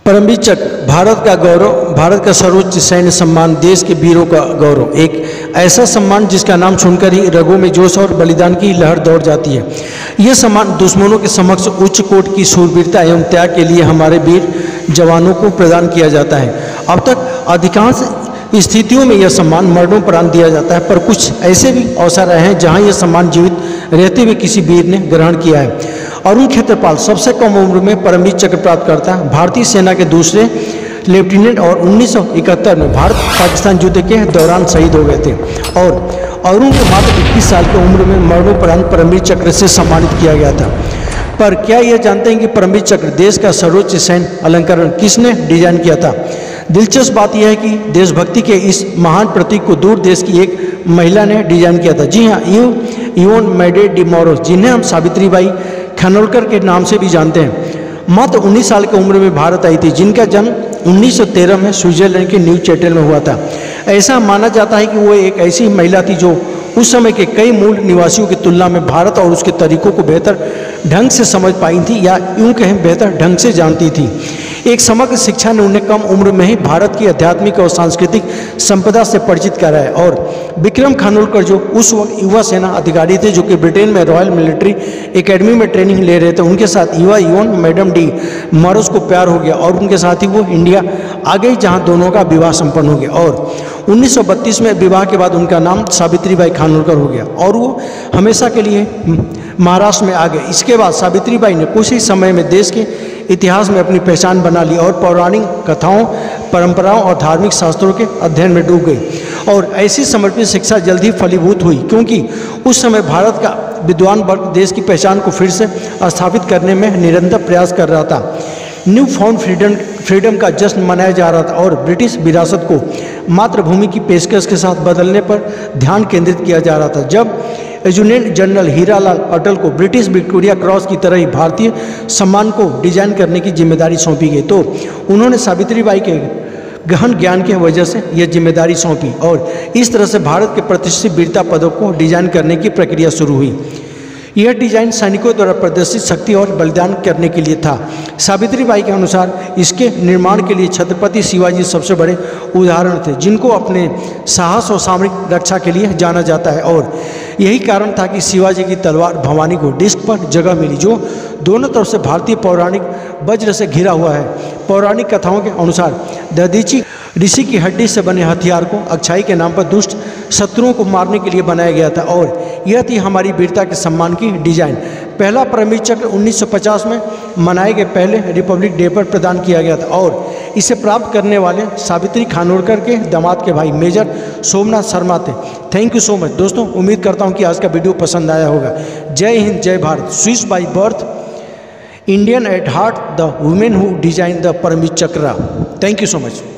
परमवीर चक्र भारत का गौरव, भारत का सर्वोच्च सैन्य सम्मान, देश के वीरों का गौरव। एक ऐसा सम्मान जिसका नाम सुनकर ही रगों में जोश और बलिदान की लहर दौड़ जाती है। यह सम्मान दुश्मनों के समक्ष उच्च कोटि की शूरवीरता एवं त्याग के लिए हमारे वीर जवानों को प्रदान किया जाता है। अब तक अधिकांश स्थितियों में यह सम्मान मरणोपरांत दिया जाता है, पर कुछ ऐसे भी अवसर रहे हैं जहां यह सम्मान जीवित रहते हुए किसी वीर ने ग्रहण किया है। अरुण क्षेत्रपाल सबसे कम उम्र में परमवीर चक्र प्राप्त करता है। भारतीय सेना के दूसरे लेफ्टिनेंट और 1971 में भारत पाकिस्तान युद्ध के दौरान शहीद हो गए थे और अरुण को मात्र 21 साल की उम्र में मरणोपरांत परमवीर चक्र से सम्मानित किया गया था। पर क्या यह जानते हैं कि परमवीर चक्र देश का सर्वोच्च सैन्य अलंकरण किसने डिजाइन किया था? दिलचस्प बात यह है कि देशभक्ति के इस महान प्रतीक को दूर देश की एक महिला ने डिजाइन किया था। जी हाँ, इवोन मेडे डी मोरोस, जिन्हें हम सावित्रीबाई खानोलकर के नाम से भी जानते हैं, मात्र 19 साल की उम्र में भारत आई थी, जिनका जन्म 1913 में स्विट्जरलैंड के न्यू चैटल में हुआ था। ऐसा माना जाता है कि वो एक ऐसी महिला थी जो उस समय के कई मूल निवासियों की तुलना में भारत और उसके तरीकों को बेहतर ढंग से समझ पाई थी, या यूं कहें बेहतर ढंग से जानती थी। एक समग्र शिक्षा ने उन्हें कम उम्र में ही भारत की आध्यात्मिक और सांस्कृतिक संपदा से परिचित कराया। और विक्रम खानोलकर जो उस वक्त युवा सेना अधिकारी थे, जो कि ब्रिटेन में रॉयल मिलिट्री एकेडमी में ट्रेनिंग ले रहे थे, उनके साथ युवा इवोन मैडम डी मोरोस को प्यार हो गया और उनके साथ ही वो इंडिया आ गई, जहाँ दोनों का विवाह संपन्न हो गया। और 1932 में विवाह के बाद उनका नाम सावित्रीबाई खानोलकर हो गया और वो हमेशा के लिए महाराष्ट्र में आ गए। इसके बाद सावित्रीबाई ने कुछ ही समय में देश के इतिहास में अपनी पहचान बना ली और पौराणिक कथाओं, परंपराओं और धार्मिक शास्त्रों के अध्ययन में डूब गई। और ऐसी समर्पित शिक्षा जल्द ही फलीभूत हुई, क्योंकि उस समय भारत का विद्वान वर्ग देश की पहचान को फिर से स्थापित करने में निरंतर प्रयास कर रहा था। न्यू फाउंड फ्रीडम का जश्न मनाया जा रहा था और ब्रिटिश विरासत को मातृभूमि की पेशकश के साथ बदलने पर ध्यान केंद्रित किया जा रहा था। जब एजुनेंट जनरल हीरालाल अटल को ब्रिटिश विक्टोरिया क्रॉस की तरह ही भारतीय सम्मान को डिजाइन करने की जिम्मेदारी सौंपी गई, तो उन्होंने सावित्रीबाई के गहन ज्ञान की वजह से यह जिम्मेदारी सौंपी और इस तरह से भारत के प्रतिष्ठित वीरता पदों को डिजाइन करने की प्रक्रिया शुरू हुई। यह डिजाइन सैनिकों द्वारा प्रदर्शित शक्ति और बलिदान करने के लिए था। सावित्रीबाई के अनुसार इसके निर्माण के लिए छत्रपति शिवाजी सबसे बड़े उदाहरण थे, जिनको अपने साहस और सामरिक रक्षा के लिए जाना जाता है। और यही कारण था कि शिवाजी की तलवार भवानी को डिस्क पर जगह मिली, जो दोनों तरफ से भारतीय पौराणिक वज्र से घिरा हुआ है। पौराणिक कथाओं के अनुसार दधीची ऋषि की हड्डी से बने हथियार को अच्छाई के नाम पर दुष्ट शत्रुओं को मारने के लिए बनाया गया था और यह थी हमारी वीरता के सम्मान की डिजाइन। पहला परमवीर चक्र 1950 में मनाए गए पहले रिपब्लिक डे पर प्रदान किया गया था और इसे प्राप्त करने वाले सावित्री खानोलकर के दामाद के भाई मेजर सोमनाथ शर्मा थे। थैंक यू सो मच दोस्तों, उम्मीद करता हूँ कि आज का वीडियो पसंद आया होगा। जय हिंद, जय Bharat. Swiss by birth, Indian at heart, the women who design the Paramvir Chakra. Thank you so much.